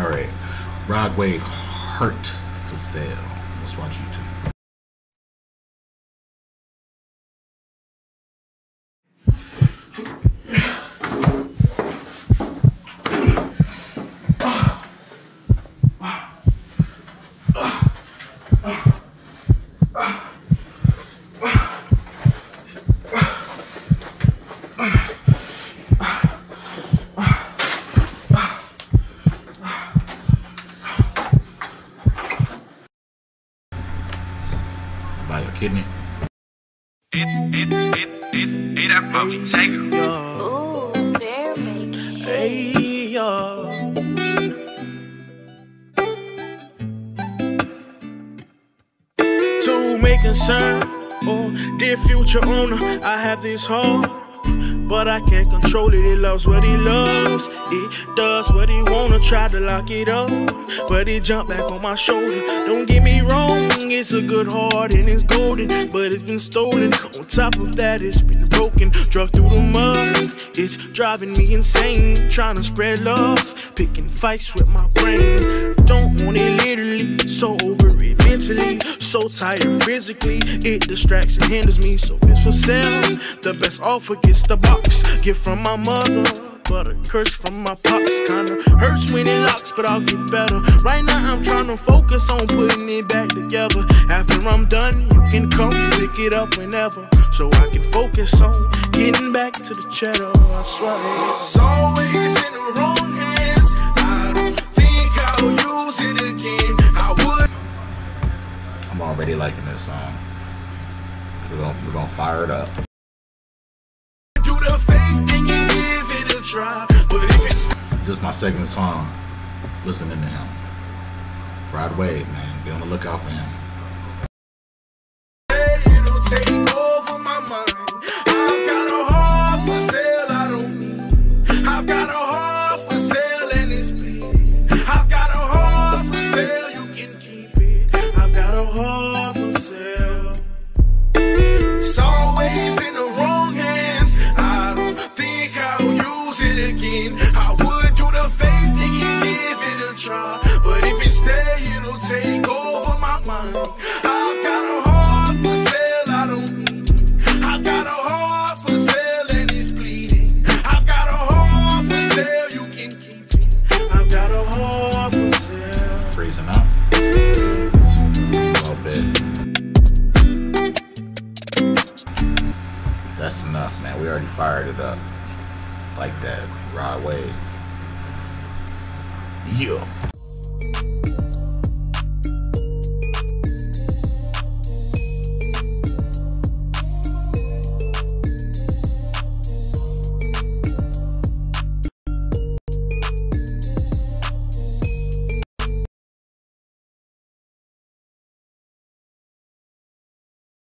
Alright. Rod Wave Hurt for sale. Let's watch YouTube. About your kidney. That puppy take her. Ooh, bear making. Hey, yo. To make concern, oh, dear future owner, I have this heart, but I can't control it. It loves what it loves. It does what it wanna. Try to lock it up, but it jump back on my shoulder. Don't get me wrong, it's a good heart and it's golden, but it's been stolen. On top of that, it's been broken, dragged through the mud. It's driving me insane, trying to spread love, picking fights with my brain. Don't want it literally, so over it mentally, so tired physically. It distracts and hinders me, so it's for sale. The best offer gets the box, gift from my mother, but a curse from my pops. Kinda hurts when it locks, but I'll get better. Right now I'm trying to focus on putting it back together. After I'm done, you can come pick it up whenever, so I can focus on getting back to the cheddar. I swear It's always in the wrong hands. I don't think I'll use it again. I would. I'm already liking this song. We're gonna fire it up. Do the faith thing and give it a try. But if it's This is my second song listening to him. Rod Wave, man. Be on the lookout for him. it'll take over my mind. I've got a heart for sale, I don't need. I've got a heart for sale and it's bleeding. I've got a heart for sale, you can keep it. I've got a heart for sale. It's always in the wrong hands. I don't think I'll use it again. I would do the faith thing and give it a try. But if it stay, it'll take over my mind. I've got a heart for sale, I don't need. I've got a heart for sale and it's bleeding. I've got a heart for sale, you can keep it. I've got a heart for sale. Freezing up. A little bit. That's enough, man. We already fired it up. Like that. Rod Wave. Yeah.